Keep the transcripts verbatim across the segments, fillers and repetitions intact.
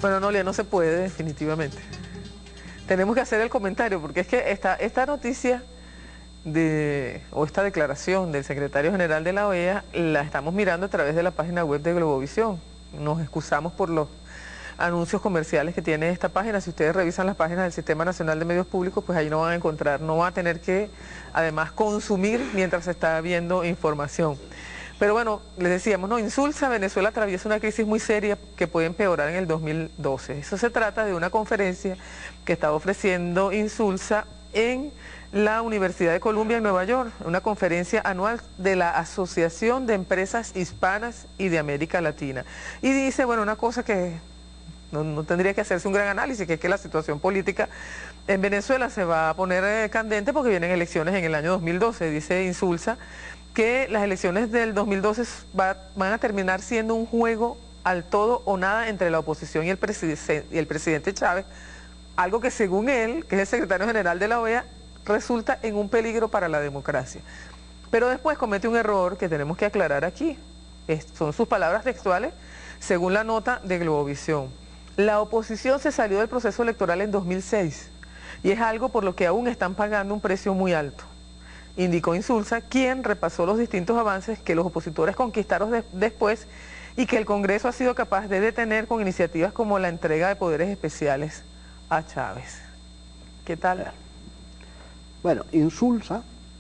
Bueno, Noelia, no se puede, definitivamente. Tenemos que hacer el comentario, porque es que esta, esta noticia de, o esta declaración del secretario general de la O E A la estamos mirando a través de la página web de Globovisión. Nos excusamos por los anuncios comerciales que tiene esta página. Si ustedes revisan las páginas del Sistema Nacional de Medios Públicos, pues ahí no van a encontrar, no van a tener que, además, consumir mientras se está viendo información. Pero bueno, les decíamos, no, Insulsa, Venezuela atraviesa una crisis muy seria que puede empeorar en el dos mil doce. Eso se trata de una conferencia que estaba ofreciendo Insulsa en la Universidad de Columbia en Nueva York, una conferencia anual de la Asociación de Empresas Hispanas y de América Latina. Y dice, bueno, una cosa que no, no tendría que hacerse un gran análisis, que es que la situación política en Venezuela se va a poner eh, candente porque vienen elecciones en el año dos mil doce, dice Insulsa, que las elecciones del dos mil doce va, van a terminar siendo un juego al todo o nada entre la oposición y el, preside y el presidente Chávez, algo que según él, que es el secretario general de la O E A, resulta en un peligro para la democracia. Pero después comete un error que tenemos que aclarar aquí. Es, son sus palabras textuales, según la nota de Globovisión. La oposición se salió del proceso electoral en dos mil seis y es algo por lo que aún están pagando un precio muy alto, indicó Insulsa, quien repasó los distintos avances que los opositores conquistaron de, después y que el Congreso ha sido capaz de detener con iniciativas como la entrega de poderes especiales a Chávez. ¿Qué tal? Bueno, Insulsa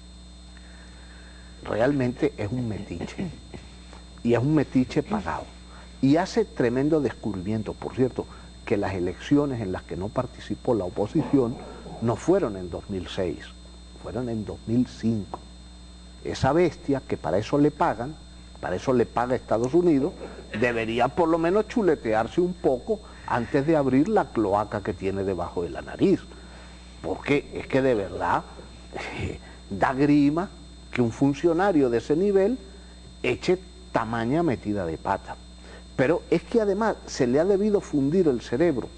realmente es un metiche, y es un metiche pagado, y hace tremendo descubrimiento. Por cierto, que las elecciones en las que no participó la oposición no fueron en dos mil seis, fueron en dos mil cinco. Esa bestia, que para eso le pagan, para eso le paga Estados Unidos, debería por lo menos chuletearse un poco antes de abrir la cloaca que tiene debajo de la nariz. Porque es que de verdad eh, da grima que un funcionario de ese nivel eche tamaña metida de pata. Pero es que además se le ha debido fundir el cerebro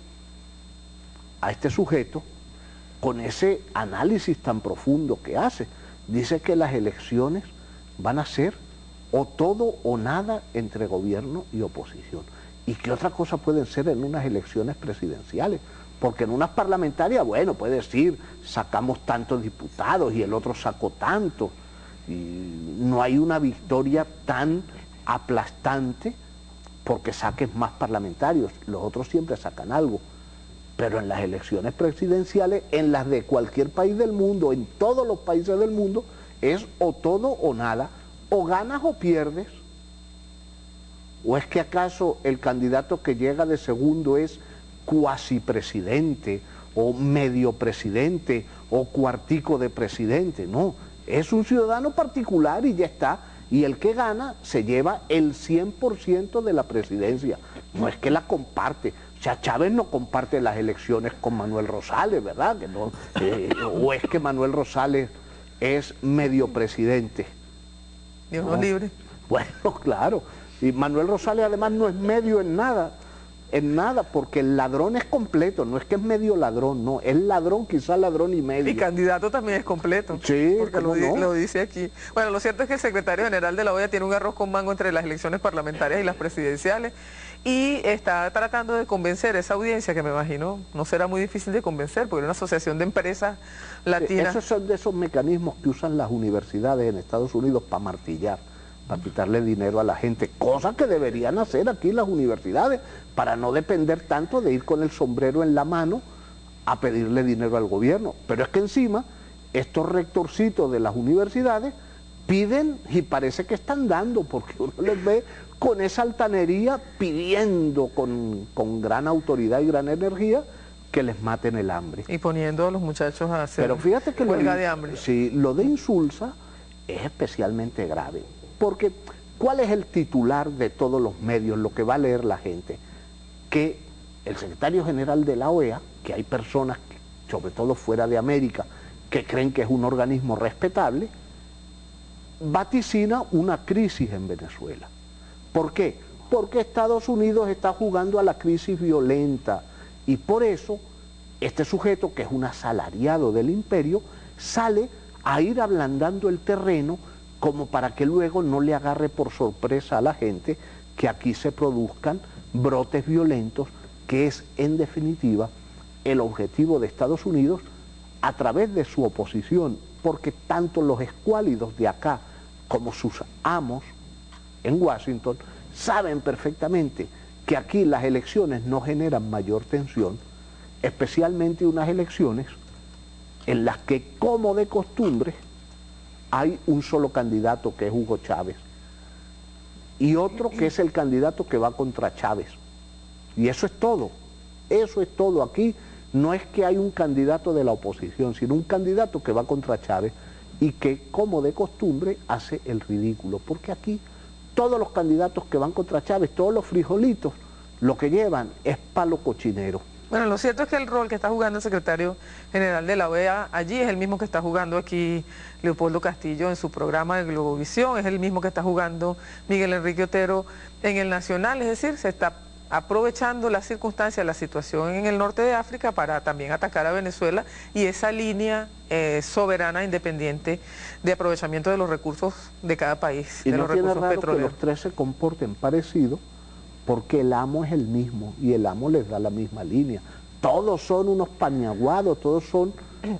a este sujeto con ese análisis tan profundo que hace. Dice que las elecciones van a ser o todo o nada entre gobierno y oposición. ¿Y qué otra cosa pueden ser en unas elecciones presidenciales? Porque en unas parlamentarias, bueno, puede decir, sacamos tantos diputados y el otro sacó tantos. Y no hay una victoria tan aplastante porque saques más parlamentarios. Los otros siempre sacan algo. Pero en las elecciones presidenciales, en las de cualquier país del mundo, en todos los países del mundo, es o todo o nada, o ganas o pierdes. ¿O es que acaso el candidato que llega de segundo es cuasi presidente, o medio presidente, o cuartico de presidente? No, es un ciudadano particular y ya está. Y el que gana se lleva el cien por ciento de la presidencia. No es que la comparte. O sea, Chávez no comparte las elecciones con Manuel Rosales, ¿verdad? Que no, eh, o es que Manuel Rosales es medio presidente. Dios no libre. Bueno, claro. Y Manuel Rosales además no es medio en nada, en nada, porque el ladrón es completo, no es que es medio ladrón, no, es ladrón, quizás ladrón y medio. Y candidato también es completo. Sí, porque lo, no? lo dice aquí. Bueno, lo cierto es que el secretario general de la O E A tiene un arroz con mango entre las elecciones parlamentarias y las presidenciales y está tratando de convencer a esa audiencia, que me imagino no será muy difícil de convencer, porque es una asociación de empresas latinas. Esos son de esos mecanismos que usan las universidades en Estados Unidos para martillar, para quitarle dinero a la gente, cosa que deberían hacer aquí las universidades, para no depender tanto de ir con el sombrero en la mano a pedirle dinero al gobierno. Pero es que encima, estos rectorcitos de las universidades piden y parece que están dando, porque uno les ve con esa altanería pidiendo con, con gran autoridad y gran energía que les maten el hambre. Y poniendo a los muchachos a hacer Pero fíjate que huelga lo, de hambre. Sí, lo de Insulsa es especialmente grave, porque ¿cuál es el titular de todos los medios, lo que va a leer la gente? Que el secretario general de la O E A, que hay personas, sobre todo fuera de América, que creen que es un organismo respetable, vaticina una crisis en Venezuela. ¿Por qué? Porque Estados Unidos está jugando a la crisis violenta y por eso este sujeto, que es un asalariado del imperio, sale a ir ablandando el terreno como para que luego no le agarre por sorpresa a la gente que aquí se produzcan brotes violentos que es en definitiva el objetivo de Estados Unidos a través de su oposición, porque tanto los escuálidos de acá como sus amos en Washington saben perfectamente que aquí las elecciones no generan mayor tensión, especialmente unas elecciones en las que, como de costumbre, hay un solo candidato que es Hugo Chávez y otro que es el candidato que va contra Chávez. Y eso es todo, eso es todo. Aquí no es que hay un candidato de la oposición, sino un candidato que va contra Chávez y que, como de costumbre, hace el ridículo. Porque aquí todos los candidatos que van contra Chávez, todos los frijolitos, lo que llevan es palo cochinero. Bueno, lo cierto es que el rol que está jugando el secretario general de la O E A allí es el mismo que está jugando aquí Leopoldo Castillo en su programa de Globovisión, es el mismo que está jugando Miguel Enrique Otero en el Nacional, es decir, se está aprovechando las circunstancias, la situación en el norte de África para también atacar a Venezuela y esa línea eh, soberana, independiente de aprovechamiento de los recursos de cada país, y de no los tiene recursos raro petroleros. que los tres se comporten parecido, porque el amo es el mismo y el amo les da la misma línea. Todos son unos pañaguados, todos son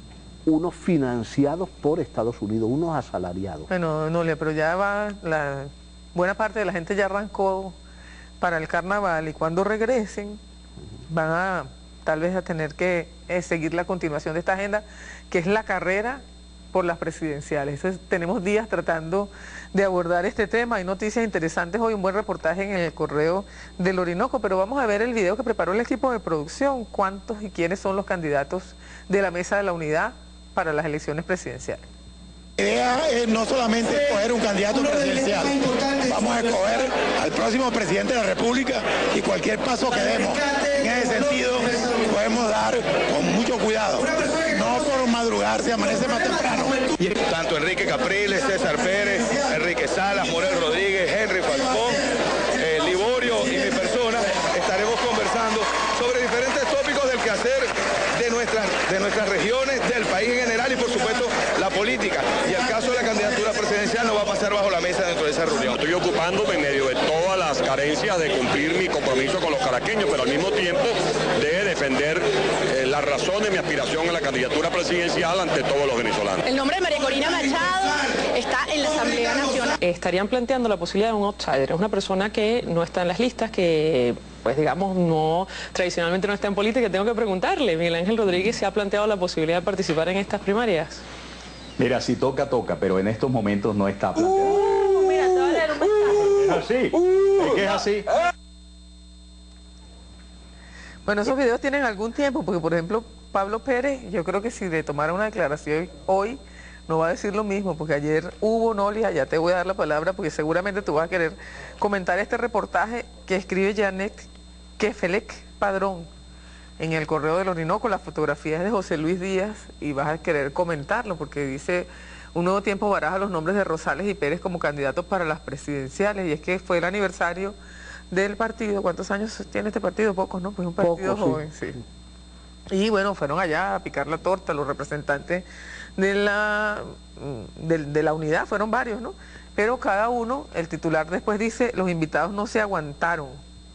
unos financiados por Estados Unidos, unos asalariados. Bueno, Noelia, pero ya va, la buena parte de la gente ya arrancó para el carnaval y cuando regresen van a tal vez a tener que eh, seguir la continuación de esta agenda, que es la carrera por las presidenciales. Entonces, tenemos días tratando de abordar este tema, hay noticias interesantes hoy, un buen reportaje en el Correo del Orinoco, pero vamos a ver el video que preparó el equipo de producción, cuántos y quiénes son los candidatos de la Mesa de la Unidad para las elecciones presidenciales. La idea es no solamente escoger un candidato presidencial, vamos a escoger al próximo presidente de la República y cualquier paso que demos en ese sentido podemos dar con mucho cuidado, no por madrugar, se amanece más temprano. Tanto Enrique Capriles, César Pérez, Enrique Salas, Morel Rodríguez, Henry Falcón, eh, Liborio y mi persona estaremos conversando sobre diferentes tópicos del quehacer de nuestras, de nuestras regiones, del país en general y por supuesto la política. Y el caso de la candidatura presidencial no va a pasar bajo la mesa dentro de esa reunión. Estoy ocupándome en medio de todas las carencias de cumplir mi compromiso con los caraqueños, pero al mismo tiempo de defender eh, las razones de mi aspiración a la candidatura presidencial ante todos los venezolanos. El nombre de María Corina Machado está en la Asamblea Nacional. Estarían planteando la posibilidad de un outsider, es una persona que no está en las listas, que pues digamos no, tradicionalmente no está en política. Tengo que preguntarle, Miguel Ángel Rodríguez, ¿se ha planteado la posibilidad de participar en estas primarias? Mira, si toca, toca, pero en estos momentos no está planteado. Uh, mira, te voy a leer un mensaje. Es así, es que es así. Bueno, esos videos tienen algún tiempo, porque por ejemplo, Pablo Pérez, yo creo que si le tomara una declaración hoy, no va a decir lo mismo, porque ayer hubo, Nolia, ya te voy a dar la palabra, porque seguramente tú vas a querer comentar este reportaje que escribe Janet Kefelec Padrón en el Correo del Orinoco, las fotografías de José Luis Díaz, y vas a querer comentarlo, porque dice, un nuevo tiempo baraja los nombres de Rosales y Pérez como candidatos para las presidenciales, y es que fue el aniversario del partido. ¿Cuántos años tiene este partido? Pocos, ¿no? Pues un partido Poco, joven, sí. sí. Y bueno, fueron allá a picar la torta los representantes de la, de, de la unidad, fueron varios, ¿no? Pero cada uno, el titular después dice, los invitados no se aguantaron.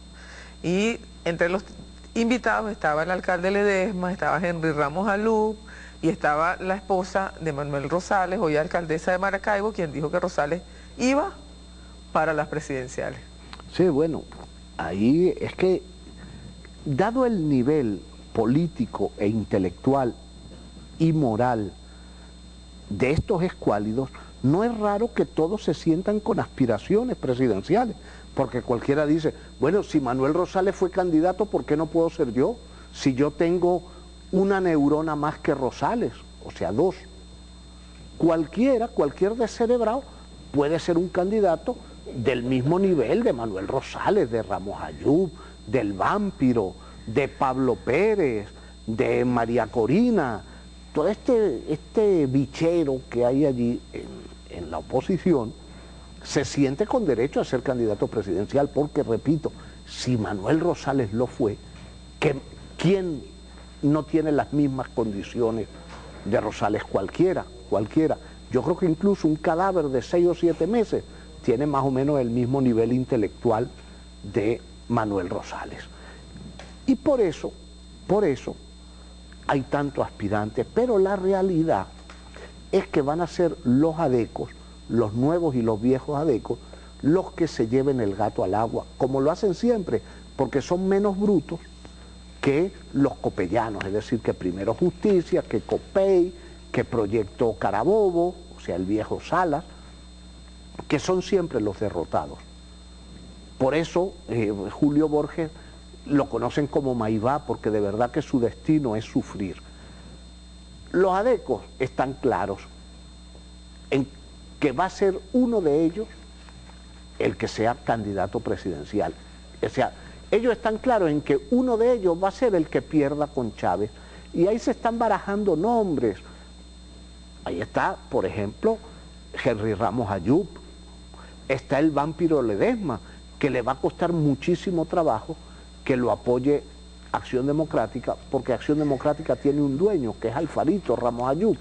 Y entre los invitados estaba el alcalde Ledesma, estaba Henry Ramos Alú y estaba la esposa de Manuel Rosales, hoy alcaldesa de Maracaibo, quien dijo que Rosales iba para las presidenciales. Sí, bueno, ahí es que, dado el nivel político e intelectual y moral de estos escuálidos, no es raro que todos se sientan con aspiraciones presidenciales, porque cualquiera dice, bueno, si Manuel Rosales fue candidato, ¿por qué no puedo ser yo? Si yo tengo una neurona más que Rosales, o sea, dos. Cualquiera, cualquier descerebrado puede ser un candidato del mismo nivel de Manuel Rosales, de Ramos Ayub, del Vampiro, de Pablo Pérez, de María Corina, todo este, este bichero que hay allí en, en la oposición, se siente con derecho a ser candidato presidencial, porque, repito, si Manuel Rosales lo fue, que, ¿quién no tiene las mismas condiciones de Rosales? Cualquiera, cualquiera. Yo creo que incluso un cadáver de seis o siete meses tiene más o menos el mismo nivel intelectual de Manuel Rosales. Y por eso, por eso, hay tantos aspirantes, pero la realidad es que van a ser los adecos, los nuevos y los viejos adecos, los que se lleven el gato al agua, como lo hacen siempre, porque son menos brutos que los copellanos, es decir, que Primero Justicia, que Copey, que Proyecto Carabobo, o sea, el viejo Salas, que son siempre los derrotados. Por eso eh, Julio Borges lo conocen como Maivá, porque de verdad que su destino es sufrir. Los adecos están claros en que va a ser uno de ellos el que sea candidato presidencial. O sea, ellos están claros en que uno de ellos va a ser el que pierda con Chávez. Y ahí se están barajando nombres. Ahí está, por ejemplo, Henry Ramos Ayub. Está el Vampiro Ledesma, que le va a costar muchísimo trabajo que lo apoye Acción Democrática, porque Acción Democrática tiene un dueño, que es Alfarito Ramos Ayub.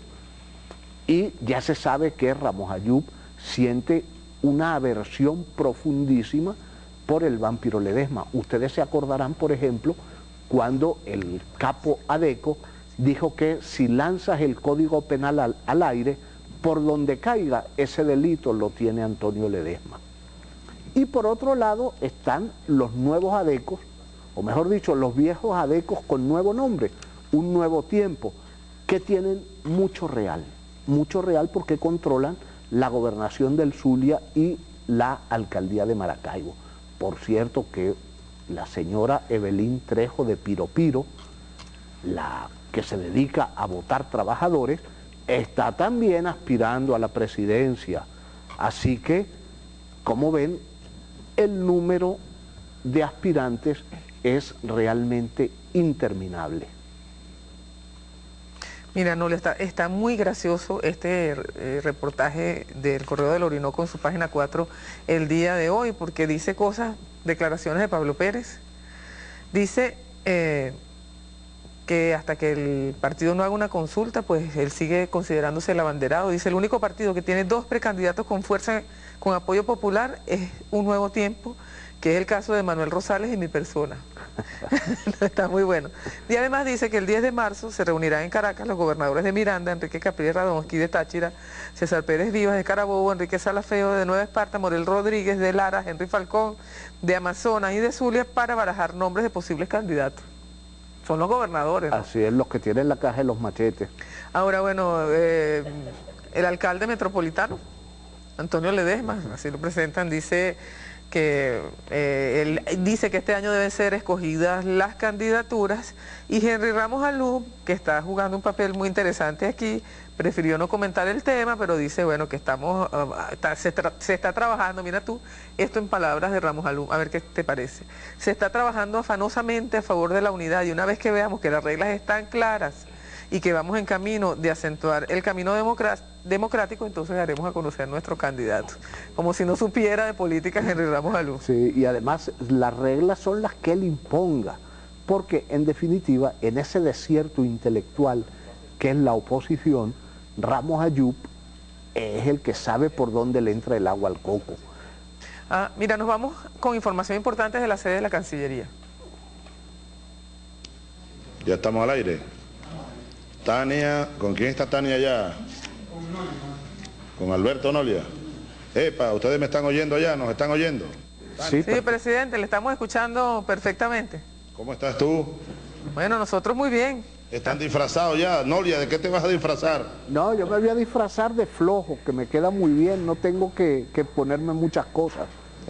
Y ya se sabe que Ramos Ayub siente una aversión profundísima por el Vampiro Ledesma. Ustedes se acordarán, por ejemplo, cuando el capo adeco dijo que si lanzas el Código Penal al, al aire, por donde caiga ese delito lo tiene Antonio Ledesma. Y por otro lado están los nuevos adecos, o mejor dicho, los viejos adecos con nuevo nombre, un nuevo tiempo, que tienen mucho real, mucho real porque controlan la gobernación del Zulia y la alcaldía de Maracaibo. Por cierto que la señora Evelyn Trejo de Piro Piro, la que se dedica a votar trabajadores, está también aspirando a la presidencia. Así que, como ven, el número de aspirantes es realmente interminable. Mira, Nolia, está, está muy gracioso este eh, reportaje del Correo del Orinoco en su página cuatro el día de hoy, porque dice cosas, declaraciones de Pablo Pérez. Dice eh, que hasta que el partido no haga una consulta, pues él sigue considerándose el abanderado. Dice, el único partido que tiene dos precandidatos con fuerza, con apoyo popular, es Un Nuevo Tiempo, que es el caso de Manuel Rosales y mi persona. Está muy bueno. Y además dice que el diez de marzo se reunirán en Caracas los gobernadores de Miranda, Enrique Capriles Radonsky de Táchira, César Pérez Vivas de Carabobo, Enrique Salafeo de Nueva Esparta, Morel Rodríguez de Lara, Henry Falcón de Amazonas y de Zulia, para barajar nombres de posibles candidatos. Son los gobernadores, ¿no? Así es, los que tienen la caja de los machetes. Ahora, bueno, eh, el alcalde metropolitano, Antonio Ledesma, así lo presentan, dice que eh, él dice que este año deben ser escogidas las candidaturas, y Henry Ramos Ayub, que está jugando un papel muy interesante aquí, prefirió no comentar el tema, pero dice, bueno, que estamos, uh, está, se, se está trabajando, mira tú, esto en palabras de Ramos Ayub, a ver qué te parece. Se está trabajando afanosamente a favor de la unidad, y una vez que veamos que las reglas están claras y que vamos en camino de acentuar el camino democrático, entonces daremos a conocer nuestro candidato. Como si no supiera de política Henry Ramos Ayub. Sí, y además las reglas son las que él imponga, porque en definitiva, en ese desierto intelectual que es la oposición, Ramos Ayub es el que sabe por dónde le entra el agua al coco. Ah, mira, nos vamos con información importante de la sede de la Cancillería. Ya estamos al aire. Tania, ¿con quién está Tania ya? Con Alberto Nolia. Epa, ustedes me están oyendo ya, nos están oyendo. Sí, sí, presidente, le estamos escuchando perfectamente. ¿Cómo estás tú? Bueno, nosotros muy bien. Están disfrazados ya. Nolia, ¿de qué te vas a disfrazar? No, yo me voy a disfrazar de flojo, que me queda muy bien, no tengo que, que ponerme muchas cosas.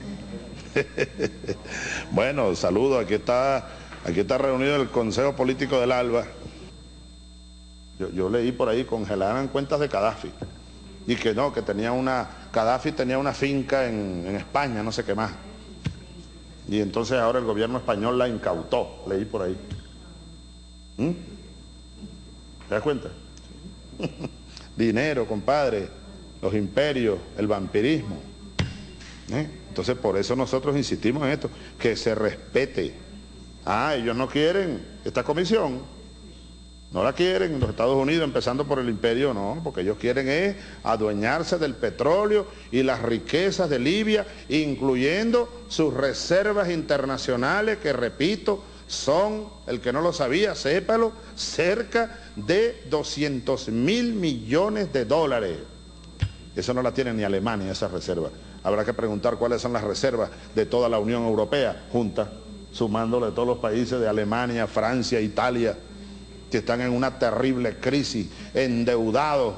Bueno, saludo, aquí está, aquí está reunido el Consejo Político del ALBA. Yo, yo leí por ahí, congelaban cuentas de Gaddafi. Y que no, que tenía una, Gaddafi tenía una finca en, en España, no sé qué más. Y entonces ahora el gobierno español la incautó, leí por ahí. ¿Mm? ¿Te das cuenta? Dinero, compadre, los imperios, el vampirismo. ¿Eh? Entonces por eso nosotros insistimos en esto, que se respete. Ah, ellos no quieren esta comisión. No la quieren los Estados Unidos, empezando por el imperio, no, porque ellos quieren es adueñarse del petróleo y las riquezas de Libia, incluyendo sus reservas internacionales, que repito, son, el que no lo sabía, sépalo, cerca de doscientos mil millones de dólares. Eso no la tiene ni Alemania, esa reserva. Habrá que preguntar cuáles son las reservas de toda la Unión Europea, juntas, sumándole todos los países de Alemania, Francia, Italia, que están en una terrible crisis, endeudados.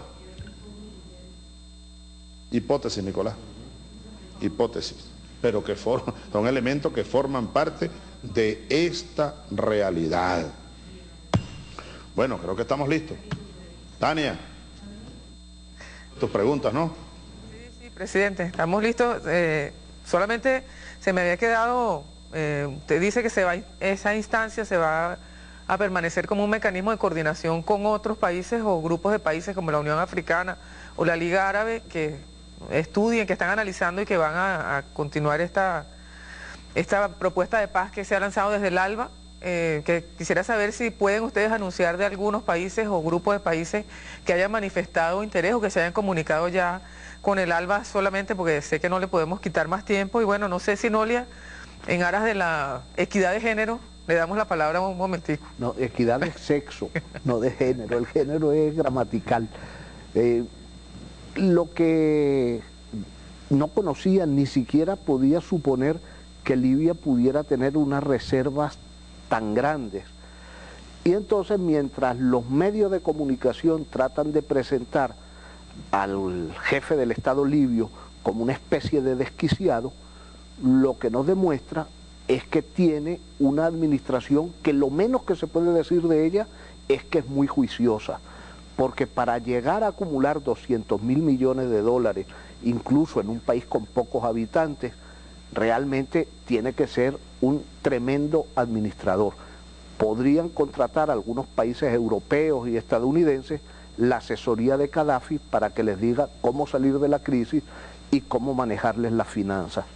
Hipótesis, Nicolás, hipótesis, pero que forman, son elementos que forman parte de esta realidad. Bueno, creo que estamos listos. Tania, tus preguntas, ¿no? Sí, sí, presidente, estamos listos. Eh, solamente se me había quedado, eh, usted dice que se va, esa instancia se va a permanecer como un mecanismo de coordinación con otros países o grupos de países como la Unión Africana o la Liga Árabe, que estudien, que están analizando y que van a, a continuar esta, esta propuesta de paz que se ha lanzado desde el ALBA. Eh, que quisiera saber si pueden ustedes anunciar de algunos países o grupos de países que hayan manifestado interés o que se hayan comunicado ya con el ALBA, solamente porque sé que no le podemos quitar más tiempo. Y bueno, no sé si Nolia, en aras de la equidad de género, le damos la palabra un momentico. No, equidad de sexo, no de género, el género es gramatical. Eh, lo que no conocía, ni siquiera podía suponer que Libia pudiera tener unas reservas tan grandes. Y entonces, mientras los medios de comunicación tratan de presentar al jefe del Estado libio como una especie de desquiciado, lo que nos demuestra es que tiene una administración que lo menos que se puede decir de ella es que es muy juiciosa, porque para llegar a acumular doscientos mil millones de dólares, incluso en un país con pocos habitantes, realmente tiene que ser un tremendo administrador. Podrían contratar a algunos países europeos y estadounidenses la asesoría de Gaddafi para que les diga cómo salir de la crisis y cómo manejarles las finanzas.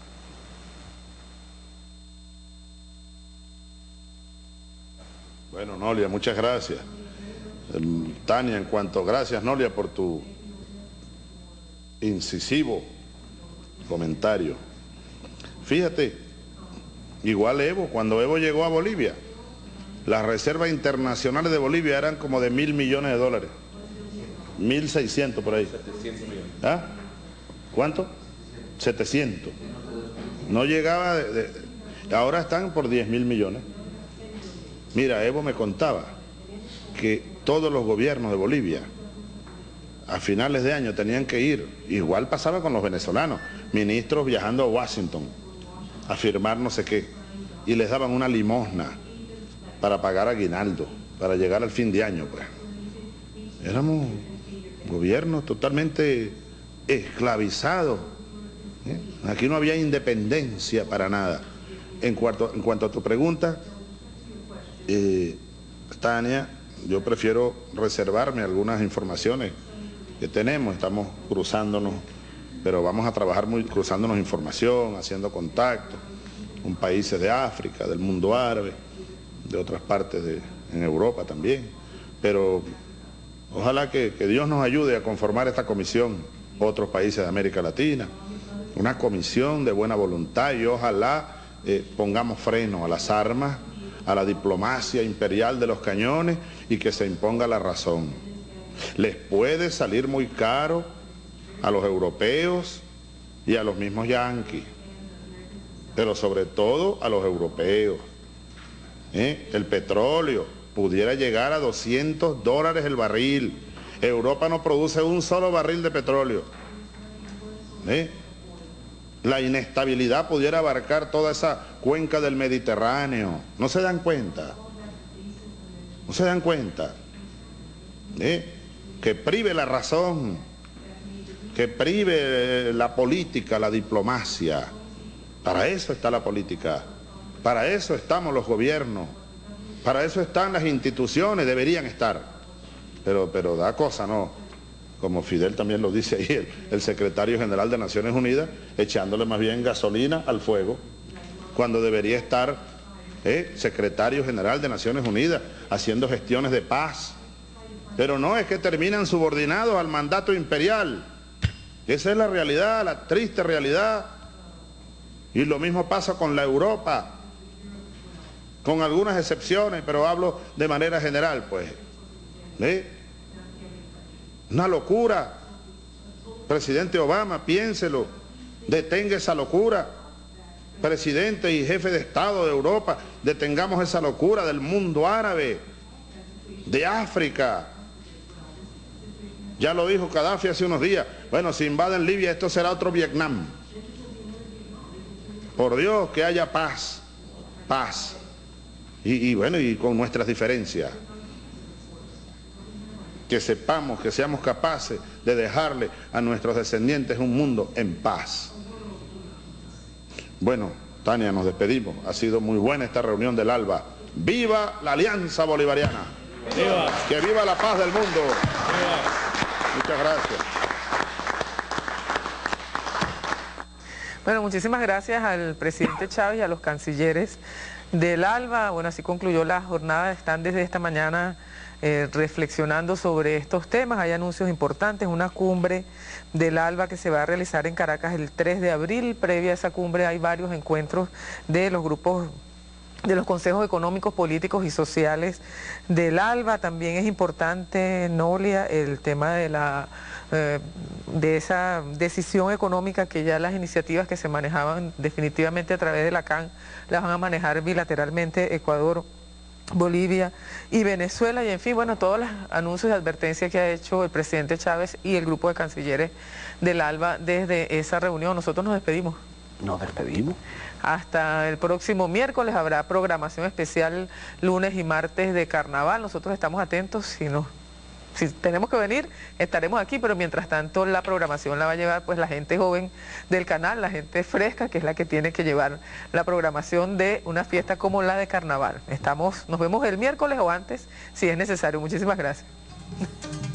Bueno, Nolia, muchas gracias. Eh, Tania, en cuanto, gracias Nolia por tu incisivo comentario. Fíjate, igual Evo, cuando Evo llegó a Bolivia, las reservas internacionales de Bolivia eran como de mil millones de dólares. Mil seiscientos por ahí. setecientos millones. ¿Ah? ¿Cuánto? setecientos. No llegaba de, de, ahora están por diez mil millones. Mira, Evo me contaba que todos los gobiernos de Bolivia a finales de año tenían que ir, igual pasaba con los venezolanos, ministros viajando a Washington a firmar no sé qué, y les daban una limosna para pagar aguinaldo, para llegar al fin de año, pues. Éramos gobiernos totalmente esclavizados, ¿eh? Aquí no había independencia para nada. En cuanto, en cuanto a tu pregunta, eh, Tania, yo prefiero reservarme algunas informaciones que tenemos, estamos cruzándonos, pero vamos a trabajar muy cruzándonos información, haciendo contactos con países de África, del mundo árabe, de otras partes de en Europa también, pero ojalá que, que Dios nos ayude a conformar esta comisión, otros países de América Latina, una comisión de buena voluntad, y ojalá eh, pongamos freno a las armas, a la diplomacia imperial de los cañones, y que se imponga la razón. Les puede salir muy caro a los europeos y a los mismos yanquis, pero sobre todo a los europeos. ¿Eh? El petróleo pudiera llegar a doscientos dólares el barril. Europa no produce un solo barril de petróleo. ¿Eh? La inestabilidad pudiera abarcar toda esa cuenca del Mediterráneo. ¿No se dan cuenta? ¿No se dan cuenta? ¿Eh? Que prive la razón, que prive la política, la diplomacia. Para eso está la política, para eso estamos los gobiernos, para eso están las instituciones, deberían estar. Pero, pero da cosa, ¿no? Como Fidel también lo dice ahí, el, el secretario general de Naciones Unidas, echándole más bien gasolina al fuego, cuando debería estar eh, secretario general de Naciones Unidas haciendo gestiones de paz. Pero no, es que terminan subordinados al mandato imperial. Esa es la realidad, la triste realidad. Y lo mismo pasa con la Europa. con algunas excepciones, pero hablo de manera general, pues. ¿Eh? Una locura. Presidente Obama, piénselo, detenga esa locura. Presidente y jefe de Estado de Europa, detengamos esa locura del mundo árabe, de África. Ya lo dijo Gaddafi hace unos días. Bueno, si invaden Libia, esto será otro Vietnam. Por Dios, que haya paz, paz. Y, y bueno, y con nuestras diferencias. Que sepamos, que seamos capaces de dejarle a nuestros descendientes un mundo en paz. Bueno, Tania, nos despedimos. Ha sido muy buena esta reunión del ALBA. ¡Viva la Alianza Bolivariana! ¡Viva! ¡Que viva la paz del mundo! ¡Viva! Muchas gracias. Bueno, muchísimas gracias al presidente Chávez y a los cancilleres del ALBA. Bueno, así concluyó la jornada. Están desde esta mañana eh, reflexionando sobre estos temas. Hay anuncios importantes, una cumbre del ALBA que se va a realizar en Caracas el tres de abril. Previa a esa cumbre hay varios encuentros de los grupos, de los consejos económicos, políticos y sociales del ALBA. También es importante, Nolia, el tema de la eh, de esa decisión económica, que ya las iniciativas que se manejaban definitivamente a través de la C A N las van a manejar bilateralmente Ecuador, Bolivia y Venezuela. Y en fin, bueno, todos los anuncios y advertencias que ha hecho el presidente Chávez y el grupo de cancilleres del ALBA desde esa reunión. Nosotros nos despedimos. Nos despedimos. Hasta el próximo miércoles. Habrá programación especial lunes y martes de carnaval. Nosotros estamos atentos. Si, no, si tenemos que venir, estaremos aquí, pero mientras tanto la programación la va a llevar pues la gente joven del canal, la gente fresca, que es la que tiene que llevar la programación de una fiesta como la de carnaval. Estamos, nos vemos el miércoles o antes, si es necesario. Muchísimas gracias.